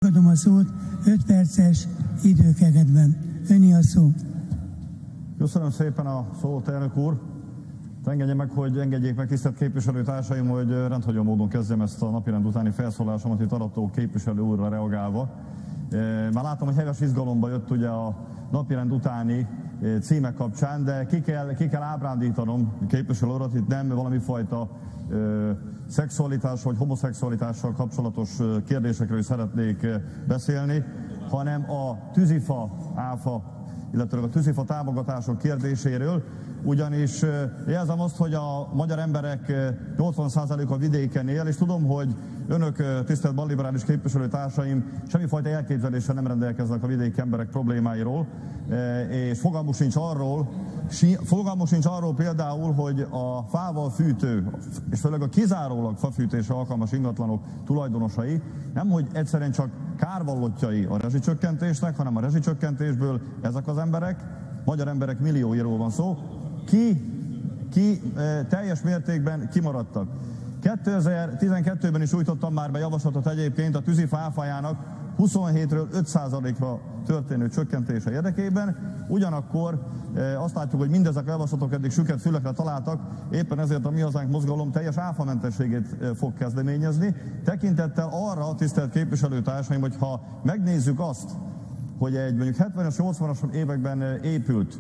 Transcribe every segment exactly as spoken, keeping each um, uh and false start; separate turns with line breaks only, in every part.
Adom a szót öt perces időkeretben. Öni a szó.
Köszönöm szépen a szót, elnök úr. Engedje meg, hogy engedjék meg, tisztelt képviselőtársaim, hogy rendhagyó módon kezdjem ezt a napirend utáni felszólásomat itt Arattó képviselő úrra reagálva. Már látom, hogy heves izgalomba jött ugye a napirend utáni címek kapcsán, de ki kell, ki kell ábrándítanom képviselő urat, itt nem valami fajta ö, szexualitás vagy homoszexualitással kapcsolatos kérdésekről is szeretnék beszélni, hanem a tűzifa áfa, illetve a tűzifa támogatások kérdéséről, ugyanis jelzem azt, hogy a magyar emberek nyolcvan százaléka vidéken él, és tudom, hogy önök, tisztelt balliberális képviselőtársaim, semmifajta elképzeléssel nem rendelkeznek a vidéki emberek problémáiról, és fogalmuk sincs arról, fogalmuk sincs arról például, hogy a fával fűtő, és főleg a kizárólag fafűtésre alkalmas ingatlanok tulajdonosai nem, hogy egyszerűen csak kárvallottjai a rezsicsökkentésnek, hanem a rezsicsökkentésből ezek az emberek, magyar emberek millióiról van szó, ki, ki e, teljes mértékben kimaradtak. kétezer-tizenkettőben is újtottam már be javaslatot egyébként a tűzifa áfájának huszonhétről öt százalékra történő csökkentése érdekében. Ugyanakkor e, azt látjuk, hogy mindezek a javaslatok eddig süket fülekre találtak, éppen ezért a Mi Hazánk mozgalom teljes áfamentességét e, fog kezdeményezni. Tekintettel arra, tisztelt képviselőtársaim, hogy ha megnézzük azt, hogy egy mondjuk hetvenes, nyolcvanas években épült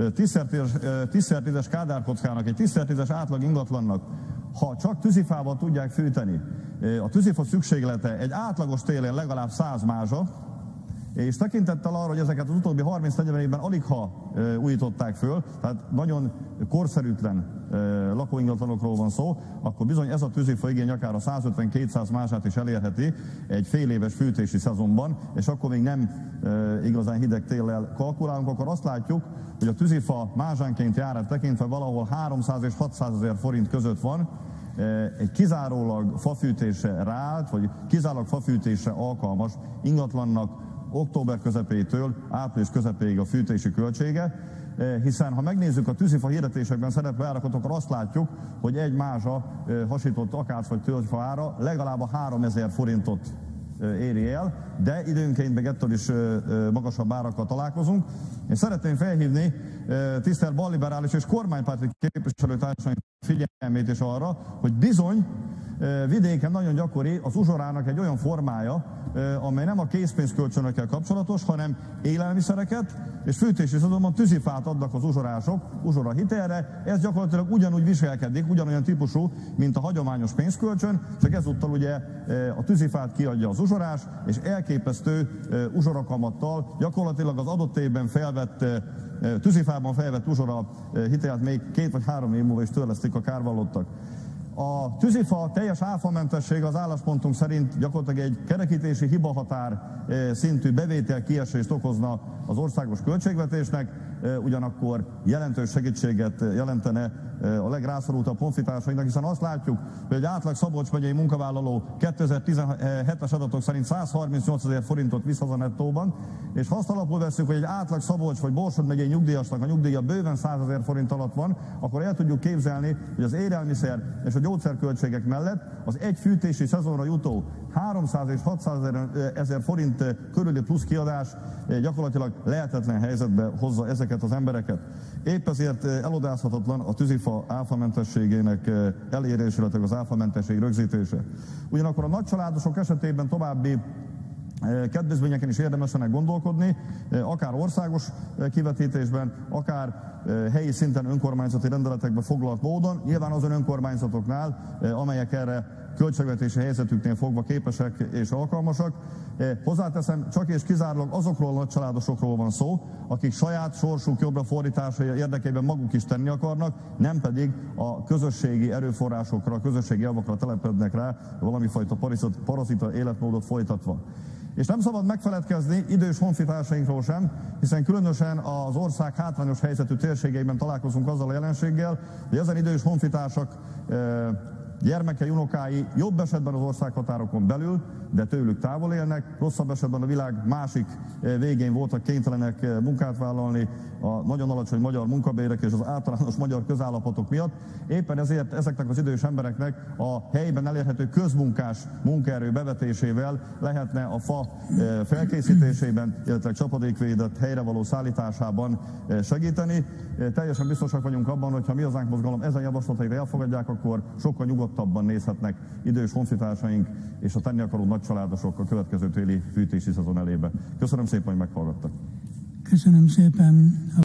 tíz tízes kádárkockának, egy tíz tízes átlag ingatlannak, ha csak tűzifával tudják fűteni, a tűzifa szükséglete egy átlagos télen legalább száz mázsa, és tekintettel arra, hogy ezeket az utóbbi harminc-negyven évben aligha e, újították föl, tehát nagyon korszerűtlen e, lakóingatlanokról van szó, akkor bizony ez a tűzifa igény akár a százötven-kétszáz mázsát is elérheti egy fél éves fűtési szezonban, és akkor még nem e, igazán hideg téllel kalkulálunk, akkor azt látjuk, hogy a tűzifa mázsánként járát tekintve valahol háromszáz és hatszázezer forint között van, e, egy kizárólag fafűtésre ráállt, vagy kizárólag fafűtésre alkalmas ingatlannak október közepétől április közepéig a fűtési költsége, hiszen ha megnézzük a tűzifa hirdetésekben szereplő árakat, akkor azt látjuk, hogy egy mázsa hasított akác vagy tölgyfa ára legalább a háromezer forintot éri el, de időnként meg ettől is magasabb árakkal találkozunk. Én szeretném felhívni tisztelt balliberális és kormánypárti képviselőtársaink figyelmét is arra, hogy bizony vidéken nagyon gyakori az uzsorának egy olyan formája, amely nem a készpénzkölcsönökkel kapcsolatos, hanem élelmiszereket és fűtési szezonban tűzifát adnak az uzsorások uzsora hitelre. Ez gyakorlatilag ugyanúgy viselkedik, ugyanolyan típusú, mint a hagyományos pénzkölcsön, csak ezúttal ugye a tűzifát kiadja az uzsorás, és elképesztő uzsorakamattal gyakorlatilag az adott évben felvett tűzifában felvett uzsora hitelt még két vagy három év múlva is törlesztik a kárvallottak. A tűzifa teljes áfamentessége az álláspontunk szerint gyakorlatilag egy kerekítési hibahatár szintű bevétel kiesést okozna az országos költségvetésnek, ugyanakkor jelentős segítséget jelentene a legrászorultabb honfitársainknak, hiszen azt látjuk, hogy egy átlag Szabolcs megyei munkavállaló kétezer-tizenhetes adatok szerint százharmincnyolcezer forintot visz haza nettóban, és ha azt alapul veszük, hogy egy átlag Szabolcs vagy Borsod megyei nyugdíjasnak a nyugdíja bőven százezer forint alatt van, akkor el tudjuk képzelni, hogy az élelmiszer és a gyógyszerköltségek mellett az egy fűtési szezonra jutó háromszáz és hatszázezer forint körüli plusz kiadás gyakorlatilag lehetetlen helyzetbe hozza ezeket az embereket. Épp ezért elodázhatatlan a tűzifa áfamentességének elérése, illetve az áfamentesség rögzítése. Ugyanakkor a nagycsaládosok esetében további kedvezményeken is érdemes ennek gondolkodni, akár országos kivetítésben, akár helyi szinten önkormányzati rendeletekbe foglalt módon, nyilván azon önkormányzatoknál, amelyek erre költségvetési helyzetüknél fogva képesek és alkalmasak. Hozzáteszem, csak és kizárólag azokról a nagycsaládosokról van szó, akik saját sorsuk jobbra fordítása érdekében maguk is tenni akarnak, nem pedig a közösségi erőforrásokra, a közösségi javakra telepednek rá valamifajta parazita életmódot folytatva. És nem szabad megfeledkezni idős honfitársainkról sem, hiszen különösen az ország hátrányos helyzetű térségeiben találkozunk azzal a jelenséggel, hogy ezen idős honfitársak gyermekei, unokái jobb esetben az országhatárokon belül, de tőlük távol élnek, rosszabb esetben a világ másik végén voltak kénytelenek munkát vállalni a nagyon alacsony magyar munkabérek és az általános magyar közállapotok miatt. Éppen ezért ezeknek az idős embereknek a helyben elérhető közmunkás munkaerő bevetésével lehetne a fa felkészítésében, illetve csapadékvédett helyre való szállításában segíteni. Teljesen biztosak vagyunk abban, hogy ha Mi Hazánk Mozgalom ezen javaslatait elfogadják, akkor sokkal nyugodtabban nézhetnek idős honfitársaink és a tenni akaró nagycsaládosok a következő téli fűtési szezon elébe. Köszönöm szépen, hogy meghallgattak.
Köszönöm szépen.